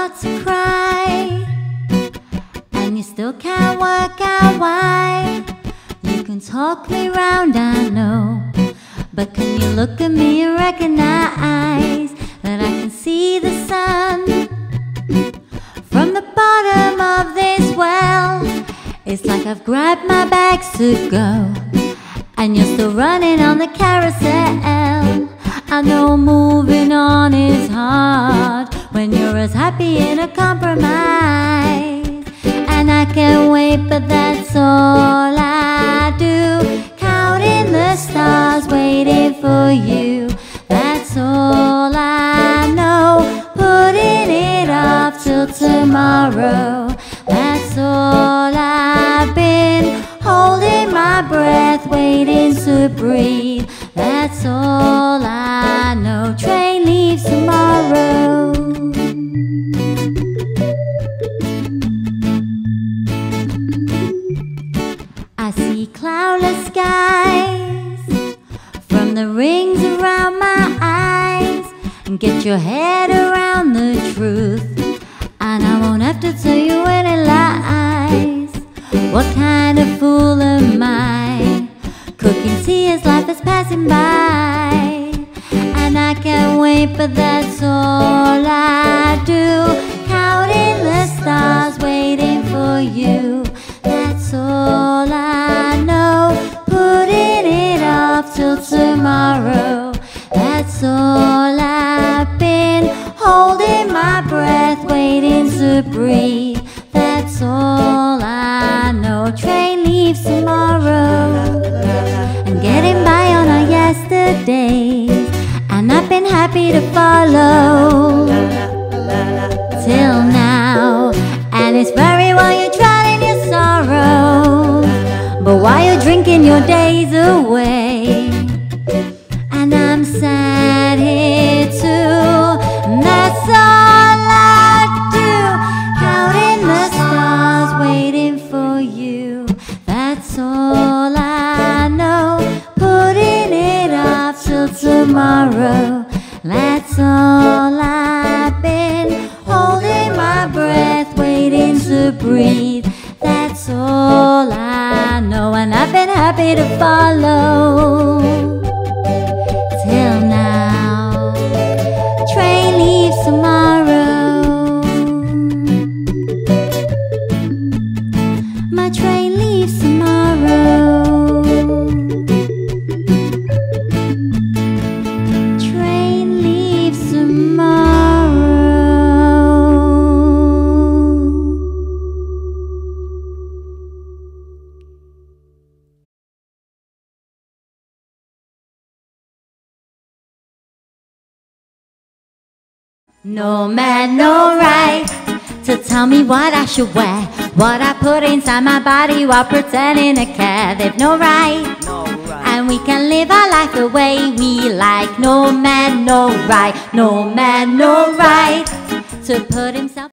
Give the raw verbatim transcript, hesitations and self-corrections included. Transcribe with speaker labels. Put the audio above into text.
Speaker 1: start to cry, and you still can't work out why. You can talk me round, I know, but can you look at me and recognize that I can see the sun from the bottom of this well? It's like I've grabbed my bags to go, and you're still running on the carousel. I know moving on is hard when you're as happy in a compromise, and I can't wait, but that's all I do, counting the stars, waiting for you. That's all I know, putting it off till tomorrow. That's all I've been, holding my breath, waiting to breathe. That's all I know, train leaves tomorrow. I see cloudless skies from the rings around my eyes, and get your head around the truth, and I won't have to tell you any lies. What kind of fool am I, cooking tea as life is passing by? And I can't wait, but that's all I do, counting the stars, waiting for you. That's all I know, putting it off till tomorrow. That's all I've been, holding my breath, waiting to breathe. That's all I know, train leaves tomorrow. And getting by on our yesterdays, and I've been happy to follow till now. And it's very well you're drowning your sorrow, but while you're drinking your days away, and I'm sad here too, and that's all I do, counting the stars, waiting for you. That's all I know, putting it off till tomorrow. That's all I've been, holding my breath, waiting to breathe. That's all I know, and I've been happy to follow till now. Train leaves tomorrow. My train leaves tomorrow. Train leaves tomorrow. No man, no right to tell me what I should wear, what I put inside my body while pretending to care. They've no right,
Speaker 2: No right.
Speaker 1: and we can live our life the way we like. No man, no right, no man, no right to put himself